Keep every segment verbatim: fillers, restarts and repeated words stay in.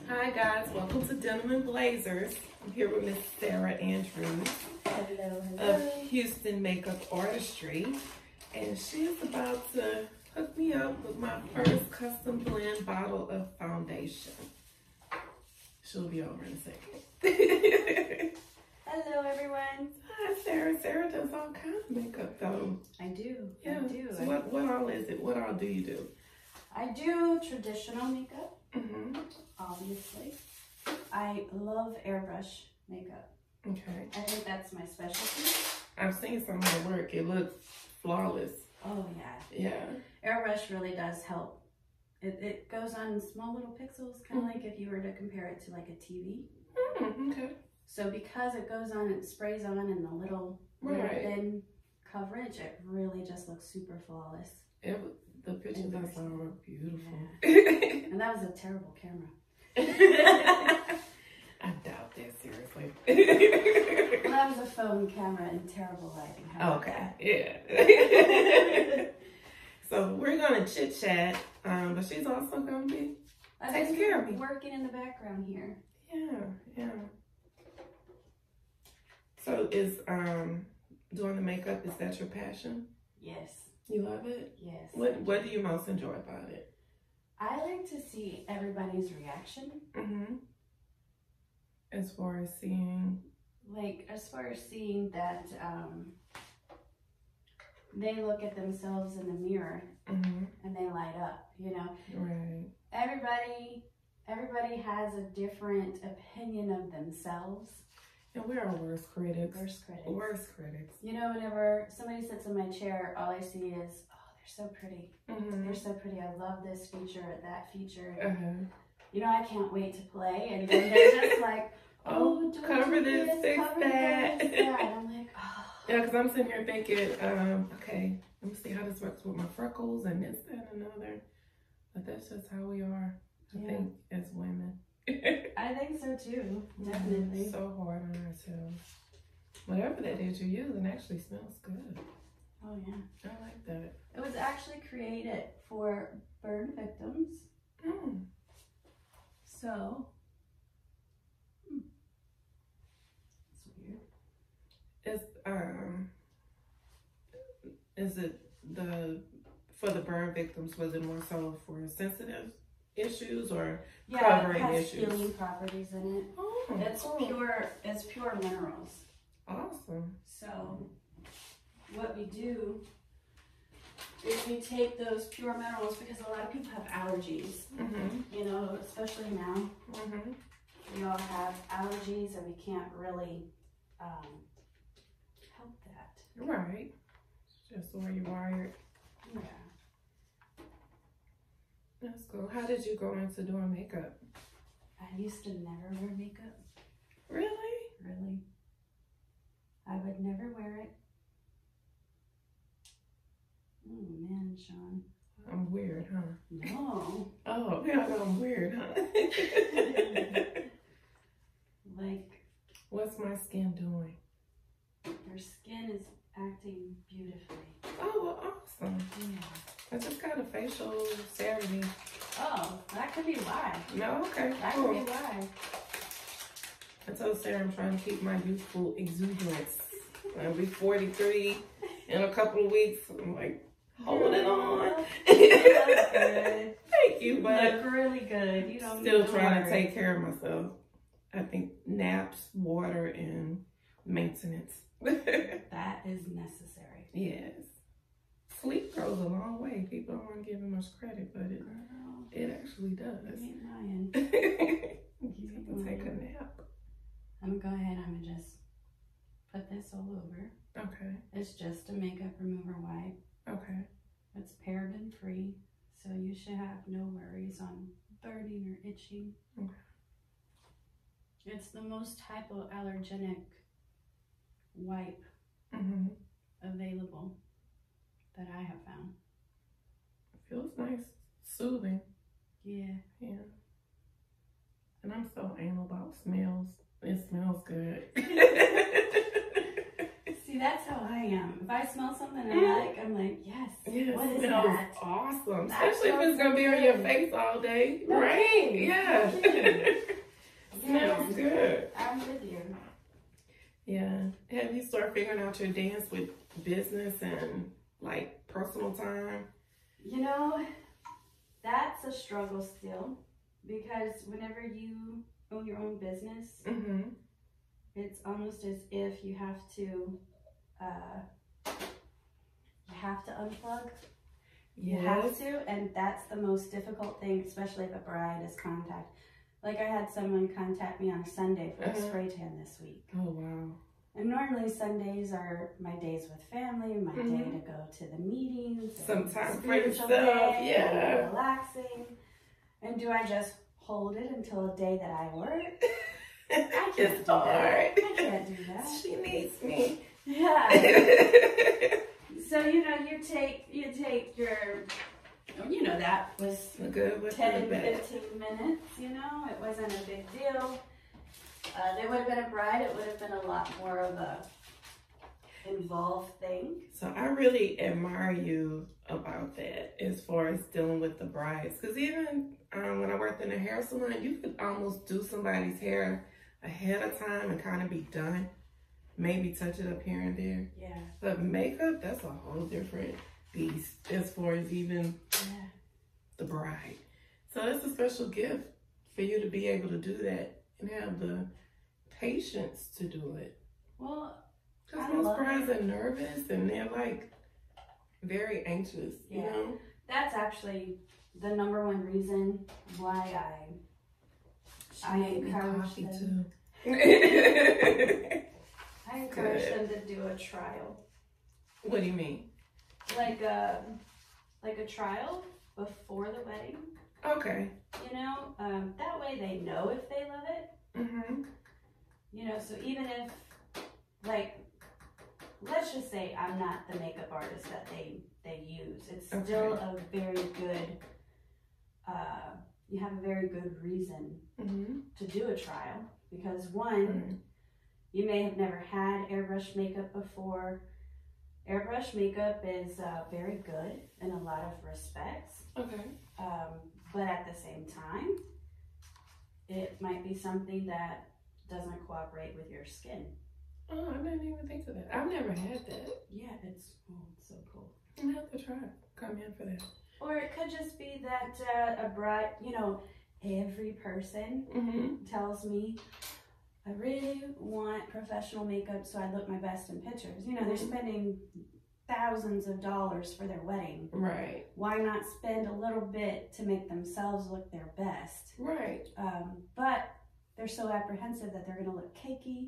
Hi guys, welcome to Denim and Blazers. I'm here with Miss Sarah Andrews hello, hello. of Houston Makeup Artistry, and she's about to hook me up with my first custom blend bottle of foundation. She'll be over in a second. Hello everyone. Hi Sarah. Sarah does all kinds of makeup though. I do. Yeah. I do. So what, what all is it? What all do you do? I do traditional makeup, Mm-hmm. obviously. I love airbrush makeup. Okay. I think that's my specialty. I've seen some of the work. It looks flawless. Oh yeah. Yeah. Airbrush really does help. It, it goes on small little pixels, kind of Mm-hmm. like if you were to compare it to like a T V. Mm, okay. So because it goes on, it sprays on in the little, Right. little thin coverage, it really just looks super flawless. It, the pictures It I works. saw were beautiful. Yeah. And that was a terrible camera. I doubt that, seriously. Well, that was a phone camera and terrible lighting. How about Okay, that? yeah. So we're gonna chit chat, um, but she's also gonna be I taking was care of me. working in the background here. Yeah, yeah. So is um doing the makeup, is that your passion? Yes. You love it? Yes. What What do you most enjoy about it? I like to see everybody's reaction. Mm-hmm. As far as seeing, Like, as far as seeing that um, they look at themselves in the mirror mm-hmm. and they light up, you know? Right. Everybody, everybody has a different opinion of themselves. And we're our worst critics. Worst critics. Worst critics. You know, whenever somebody sits in my chair, all I see is, oh, they're so pretty. Mm-hmm. They're so pretty. I love this feature, that feature. Uh-huh. You know, I can't wait to play. And then they're just like, Oh, oh, don't cover do this, fix cover that. this. Yeah, and I'm like, oh. Yeah, because I'm sitting here thinking, um, okay, let me see how this works with my freckles and this, that, and another. But that's just how we are, I Yeah. think, as women. I think so too, definitely. It's so hard on ourselves. Whatever that is you're using actually smells good. Oh, yeah. I like that. It was actually created for burn victims. Mm. So, hmm. It's weird. Is um, is it the for the burn victims? Was it more so for sensitive issues or Yeah, covering it has issues? healing properties in it. Oh, It's cool. pure. It's pure minerals. Awesome. So, what we do is we take those pure minerals because a lot of people have allergies. Mm-hmm. You know, especially now, Mm-hmm. we all have allergies, and we can't really um, help that. Right. Just the way you're wired. Yeah. That's cool. How did you go into doing makeup? I used to never wear makeup. Really? Really. I would never wear it. Oh man, Sean. I'm weird, huh? No. Oh, yeah, I'm weird, huh? Like, What's my skin doing? your skin is acting beautifully. Oh, well, awesome. Yeah. I just got a facial Saturday. Oh, that could be why. No, okay, That cool. could be why. I told Sarah I'm trying to keep my youthful exuberance. I'll be forty-three in a couple of weeks. I'm like, holding on. That's good. Thank you, You but look really good. You don't still need to trying to worry. take care of myself. I think naps, water, and maintenance. That is necessary. Yes. Sleep goes a long way. People don't want to give it much credit, but it Girl, it actually does. you ain't lying. People take a nap. I'm gonna go ahead. I'm gonna just put this all over. Okay. It's just a makeup remover wipe. Okay. It's paraben free, so you should have no worries on burning or itching. Okay. It's the most hypoallergenic wipe Mm-hmm. available that I have found. Feels nice, soothing. Yeah. Yeah. And I'm so anal about smells. It smells good. See, See, that's how I am. If I smell something I like, I'm like, yes. Yeah, what it is smells that? awesome. That Especially if it's gonna be on your face all day, No right? kidding. Yeah. No kidding. Smells good. I'm with you. Yeah. Have you started figuring out your dance with business and like personal time? You know, that's a struggle still, because whenever you own your own business, Mm-hmm. it's almost as if you have to, uh, you have to unplug. You Yes. have to, and that's the most difficult thing, especially if a bride is contact. Like I had someone contact me on a Sunday for Uh-huh. a spray tan this week. Oh, wow. And normally Sundays are my days with family, my Mhm. day to go to the meetings. Some time for spiritual yourself, day, yeah. and relaxing. And do I just hold it until a day that I work? I can't It's do hard. that. I can't do that. She needs me. Yeah. So, you know, you take, you take your, you know, that was Good with ten, the bad. fifteen minutes, you know, it wasn't a big deal. Uh, there would have been a bride, it would have been a lot more of a involved thing. So I really admire you about that as far as dealing with the brides. Because even um, when I worked in a hair salon, you could almost do somebody's hair ahead of time and kind of be done. Maybe touch it up here and there. Yeah. But makeup, that's a whole different beast as far as even Yeah. the bride. So it's a special gift for you to be able to do that and have the patience to do it. Well, Because I most love brides it. are nervous and they're like very anxious, you Yeah. know? that's actually the number one reason why I I made me encourage coffee them. too. I encourage Good. them to do a trial, What do you mean? like a like a trial before the wedding. Okay. You know, um, that way they know if they love it. Mm-hmm. You know, so even if, like, let's just say I'm not the makeup artist that they they use, it's Okay. still a very good. Uh, you have a very good reason Mm-hmm. to do a trial, because one, Mm-hmm. you may have never had airbrush makeup before. Airbrush makeup is uh, very good in a lot of respects, Okay. um, but at the same time, it might be something that doesn't cooperate with your skin. Oh, I didn't even think of that. I've never had that. Yeah, it's, oh, it's so cool. I'm gonna have to try. Come in for that. Or it could just be that uh, a bride, you know, every person Mm-hmm. tells me, I really want professional makeup so I look my best in pictures. You know, they're Mhm. spending thousands of dollars for their wedding. Right. Why not spend a little bit to make themselves look their best? Right. Um, but they're so apprehensive that they're going to look cakey.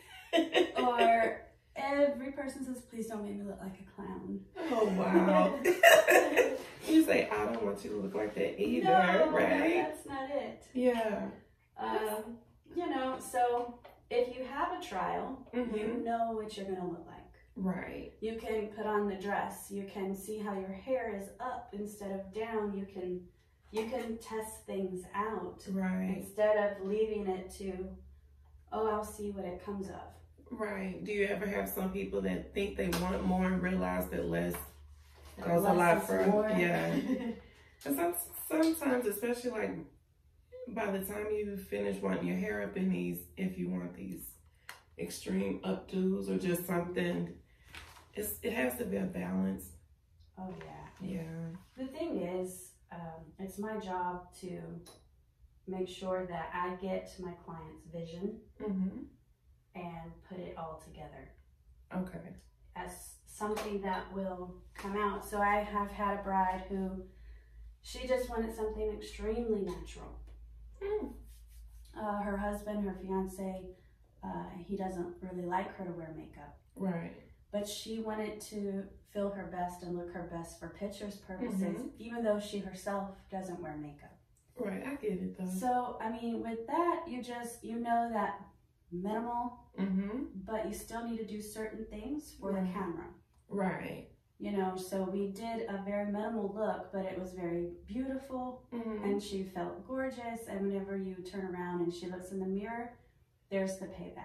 Or every person says, please don't make me look like a clown. Oh, wow. You say, I don't want you to look like that either, No, right? that's not it. Yeah. Um, you know, so if you have a trial, Mhm. you know what you're going to look like. Right. You can put on the dress. You can see how your hair is up instead of down. You can you can test things out Right. instead of leaving it to, oh, I'll see what it comes of. Right. Do you ever have some people that think they want more and realize that less That goes a less lot is further? more. Yeah. And some, sometimes, especially like by the time you finish wanting your hair up in these, if you want these extreme updos or just something, it's, it has to be a balance. Oh, yeah. Yeah. The thing is, um, it's my job to make sure that I get my client's vision Mm-hmm. and put it all together Okay. as something that will come out. So I have had a bride who, she just wanted something extremely natural. Mm. Uh, her husband, her fiance, uh, he doesn't really like her to wear makeup. Right. But she wanted to feel her best and look her best for pictures purposes, Mhm. even though she herself doesn't wear makeup. Right. I get it though. So, I mean, with that, you just, you know that minimal, Mm-hmm. but you still need to do certain things for Right. the camera. Right. You know, so we did a very minimal look, but it was very beautiful, Mm-hmm. and she felt gorgeous. And whenever you turn around and she looks in the mirror, there's the payback.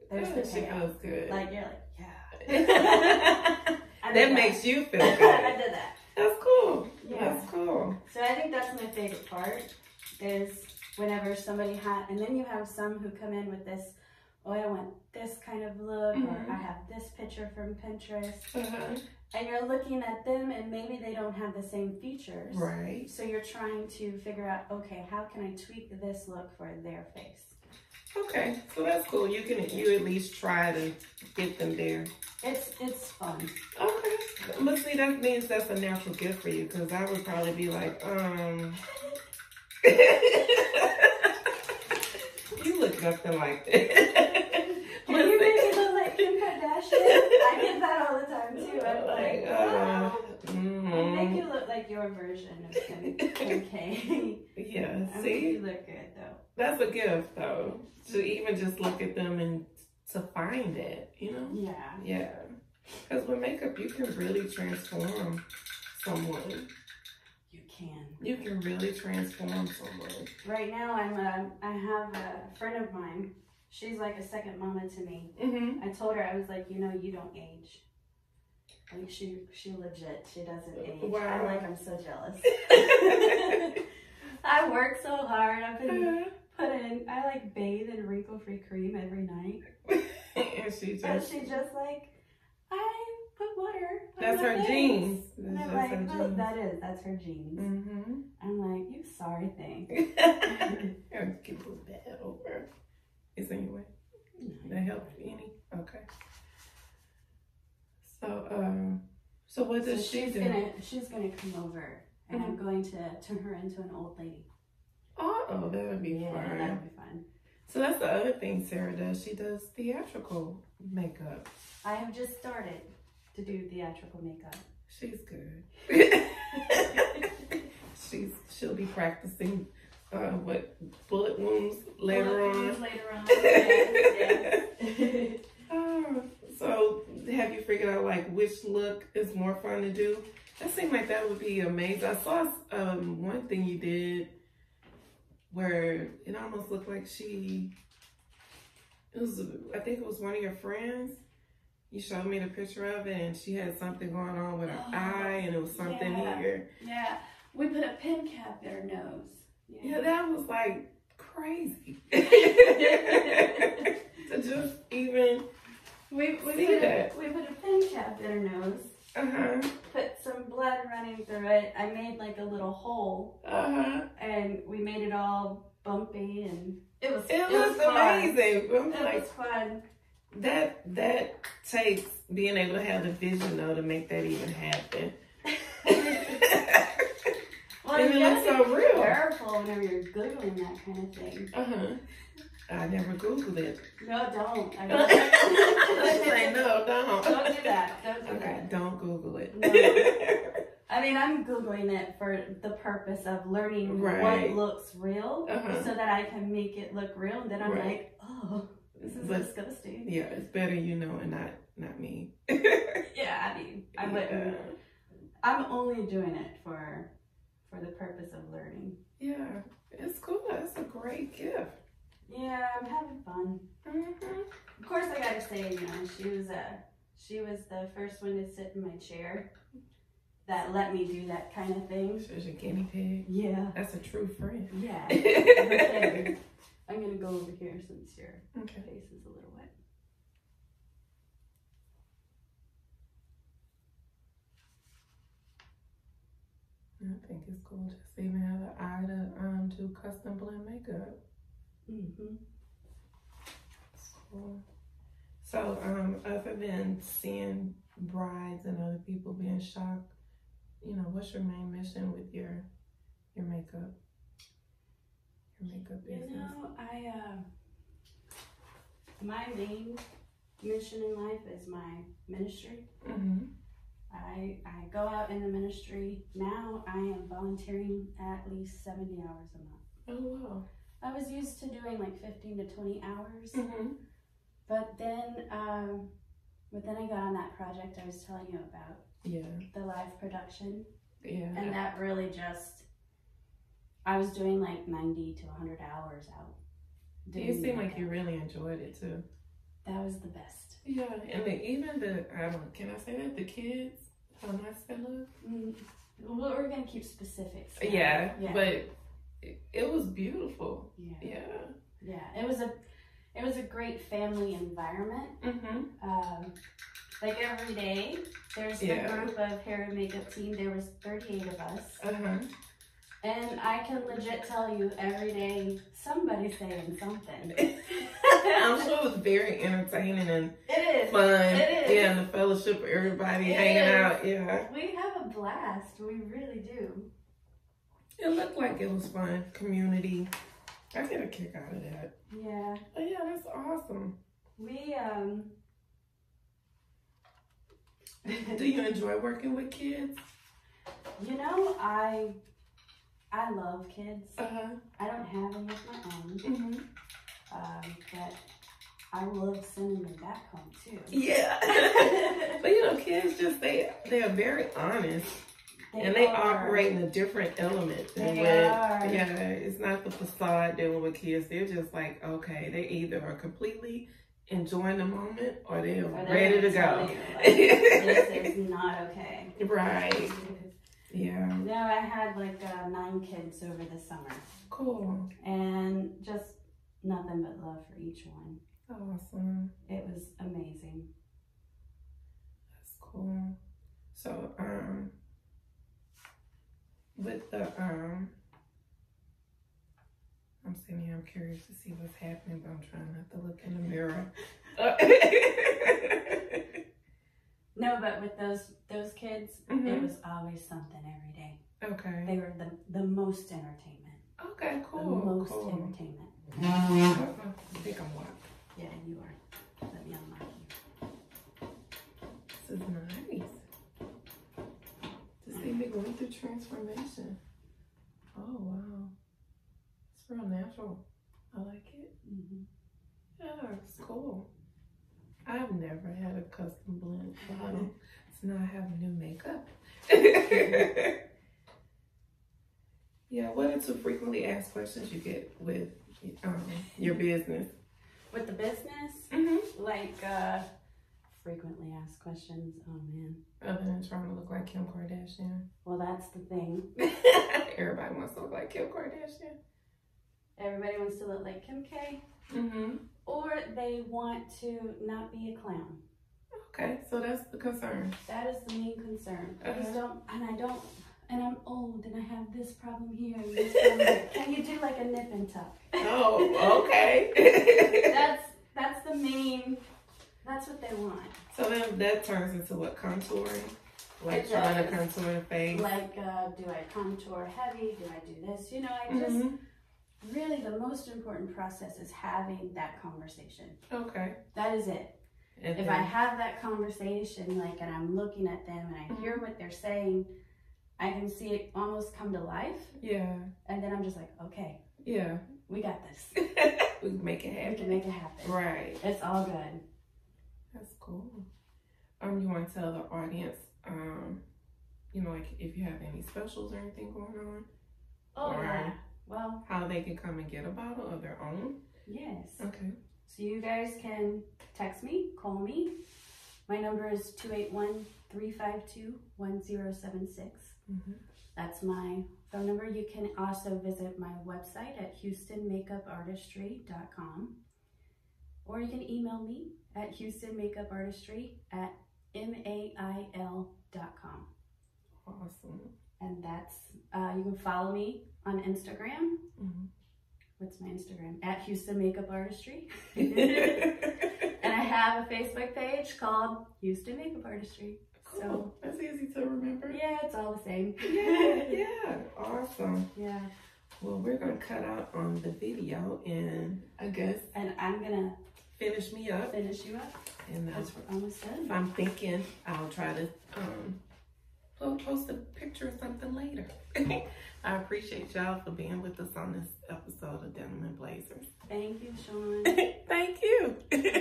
There's Good. the She payoff. feels good. Like, you're like, yeah. That that makes you feel good. I did that. That's cool. Yeah. That's cool. So I think that's my favorite part is whenever somebody has, and then you have some who come in with this, oh, I want this kind of look, mm-hmm. or I have this picture from Pinterest. Uh-huh. And you're looking at them and maybe they don't have the same features. Right. So you're trying to figure out, okay, how can I tweak this look for their face? Okay, so that's cool. You can you at least try to get them there. It's it's fun. Okay, but see, that means that's a natural gift for you, because I would probably be like, um, you look nothing like that. You make me look like Kim Kardashian. I get that all the time too. I'm like, uh, oh, mm-hmm. I make you look like your version of Kim, Kim K. Yeah, I see, make you look good though. That's a gift though. To even just look at them and to find it, you know? Yeah. Yeah. Because with makeup, you can really transform someone. You can. You can really transform someone. Right now, I'm a, I have a friend of mine. She's like a second mama to me. Mm-hmm. I told her, I was like, you know, you don't age. Like she, she legit, she doesn't age. Wow. I'm like, I'm so jealous. I work so hard. I've been put in, I like bathe in wrinkle-free cream every night. And she just, and she just like, I put water on that's my her face. genes. And That's I'm like, her well, genes. that is, that's her genes. Mm-hmm. I'm like, you sorry thing. I'll keep move that over. Is there any way? No. That help any? Okay. So, um, so what does so she she's do? Gonna, she's gonna come over, and Mm-hmm. I'm going to turn her into an old lady. Oh, that would be Yeah, fun. that would be fun. So that's the other thing Sarah does. She does theatrical makeup. I have just started to do theatrical makeup. She's good. She's she'll be practicing uh, what bullet wounds later bullet on. wounds later on. Yes, yes. Oh, so have you figured out like which look is more fun to do? That seemed like that would be amazing. I saw um, one thing you did where it almost looked like she, it was, I think it was one of your friends. You showed me the picture of it and she had something going on with her Oh, eye and it was something yeah. here. Yeah, we put a pin cap in her nose. Yeah, Yeah, that was like crazy. To just even we, we, see put that. a, we put a pin cap in her nose. Uh-huh. Put some blood running through it. I made like a little hole. Uh-huh. And we made it all bumpy and it was It, it looks was fun. amazing. I'm It like, was fun. that that takes being able to have the vision though to make that even happen. Well, And you it looks gotta so be real. careful whenever you're googling that kind of thing. Uh-huh. I never Googled it. No, don't. I Let's don't. say no, don't. Don't do that. Don't do Okay, that. don't Google it. No. I mean, I'm Googling it for the purpose of learning Right. what looks real Uh-huh. so that I can make it look real. And then I'm Right. like, oh, this is But- disgusting. Yeah, it's better you know and not not me. Yeah, I mean, I wouldn't. Yeah. I'm only doing it for for the purpose of learning. Yeah, it's cool. That's a great gift. Yeah, I'm having fun. Mm-hmm. Of course, I gotta say, you know, she was uh, she was the first one to sit in my chair that let me do that kind of thing. She's a guinea pig. Yeah. That's a true friend. Yeah. Okay. I'm gonna go over here since your Okay. face is a little wet. I think it's cool just to even have an eye to um do custom blend makeup. Mm-hmm. Cool. So um other than seeing brides and other people being shocked, you know, what's your main mission with your your makeup? Your makeup You business. know, I uh, my main mission in life is my ministry. Mm-hmm. I, I go out in the ministry. Now I am volunteering at least seventy hours a month. Oh wow. I was used to doing like fifteen to twenty hours. Mm-hmm. But then, um, but then I got on that project I was telling you about, Yeah. the live production. Yeah. And that really just, I was doing like ninety to one hundred hours out. You doing seem like makeup. you really enjoyed it too. that was the best. Yeah, and the, even the, I don't, can I say that? The kids, how nice they look? Mm, well, we're going to keep specifics. Yeah, yeah, but it, it was beautiful. Yeah. Yeah. Yeah, it was a, it was a great family environment. Mm-hmm. Um, like every day, there's Yeah. the group of hair and makeup team. There was thirty-eight of us. Uh-huh. And I can legit tell you every day somebody's saying something. I'm sure it was very entertaining and it is. fun. It is. Yeah, and the fellowship of everybody It hanging is. out. Yeah. We have a blast. We really do. It looked like it was fun. Community. I get a kick out of that. Yeah. Oh, yeah, that's awesome. We, um... Do you enjoy working with kids? You know, I... I love kids. Uh-huh. I don't have any of my own. Mm-hmm. Um, but I love sending them back home, too. Yeah. But, you know, kids just, they, they are very honest. They and they are. operate in a different element than They with, are. yeah, it's not the facade dealing with kids. They're just like, okay, they either are completely enjoying the moment or they're Or they're ready to tell go. you, like, this is not okay. Right. Yeah. No, I had like uh, nine kids over the summer. Cool. And just nothing but love for each one. Awesome. It was amazing. That's cool. So, um, with the, um, I'm sitting here, I'm curious to see what's happening, but I'm trying not to look in the mirror. No, but with those those kids, Mm-hmm. it was always something every day. Okay. They were the, the most entertainment. Okay, cool. The most cool. entertainment. Uh-uh. I think I'm locked. Yeah, you are. Let me unlock you. This is nice. To see me going through transformation. Oh, wow. It's real natural. I like it. Mm-hmm. Yeah, it's cool. I've never had a custom blend bottle. So now I have new makeup. Yeah, what are two frequently asked questions you get with um, your business? With the business, Mm-hmm. like uh, frequently asked questions. Oh man. Other than trying to look like Kim Kardashian. Well, that's the thing. Everybody wants to look like Kim Kardashian. Everybody wants to look like Kim K. Mm-hmm. Or they want to not be a clown. Okay, so that's the concern. That is the main concern. I just Uh-huh. don't, and I don't, and I'm old, and I have this problem here, and this problem there. Can you do like a nip and tuck? Oh, okay. That's that's the main. That's what they want. So then that turns into what, contouring? Like It trying to does. contour the face? Like, uh, do I contour heavy? Do I do this? You know, I just Mhm. really the most important process is having that conversation. Okay. That is it. And If then, I have that conversation, like, and I'm looking at them and I hear what they're saying, I can see it almost come to life. yeah, And then I'm just like, okay, yeah. we got this. We can make it happen. We can make it happen. Right. It's all good. That's cool. Um, you want to tell the audience, um, you know, like if you have any specials or anything going on? Oh, Or yeah. Well, how they can come and get a bottle of their own? yes. Okay. So you guys can text me, call me. My number is two eight one, three five two, one zero seven six. Mm-hmm. That's my phone number. You can also visit my website at Houston Makeup Artistry dot com. Or you can email me at Houston Makeup Artistry at mail dot com. Awesome. And that's, uh, you can follow me on Instagram. Mm-hmm. What's my Instagram? At Houston Makeup Artistry. Mm-hmm. And I have a Facebook page called Houston Makeup Artistry. Cool. So, That's easy to remember. yeah, it's all the same. Yeah, yeah. Awesome. Yeah. Well, we're going to cut out on the video and I guess And I'm going to finish me up. finish you up. And uh, Because we're almost if done. I'm thinking, I'll try to um, po- post a picture or something later. I appreciate y'all for being with us on this episode of Denim and Blazers. Thank you, Sean. Thank you.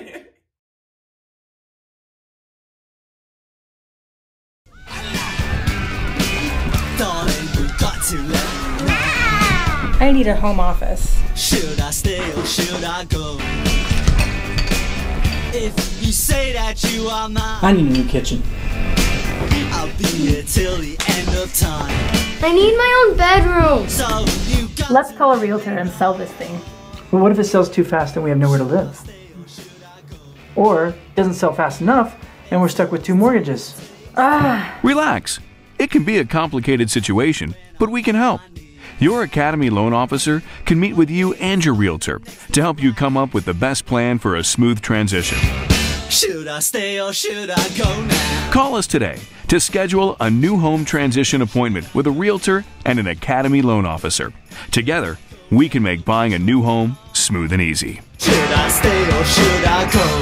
Darling, you got to let me know. I need a home office. Should I stay or should I go? If you say that you are mine, I need a new kitchen. I'll be here till the end of time. I need my own bedroom. So you got Let's call a realtor and sell this thing. But what if it sells too fast and we have nowhere to live? Or it doesn't sell fast enough and we're stuck with two mortgages. Ah. Relax. It can be a complicated situation, but we can help. Your Academy loan officer can meet with you and your realtor to help you come up with the best plan for a smooth transition. Should I stay or should I go now? Call us today to schedule a new home transition appointment with a realtor and an Academy loan officer. Together, we can make buying a new home smooth and easy. Should I stay or should I go